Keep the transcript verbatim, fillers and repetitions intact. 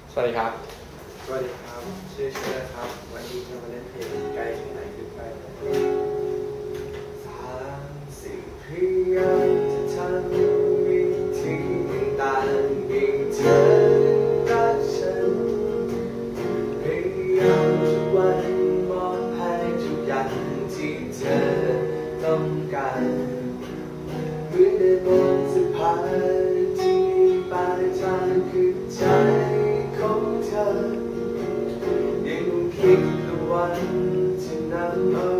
สวัสดีครับสวัสดีครับชื่อเชื่อครับวันนี้จะมาเล่นเพลงใกล้แค่ไหนขึ้นไปสามสิ่งพยายามจะทำวิธีต่างๆให้เธอรักฉันพยายามทุกวันมอบให้ทุกอย่างที่เธอต้องการเหมือนในบทสะพานที่มีปลายทางคือใจของเธอยังคิดทุกวันที่นำเอา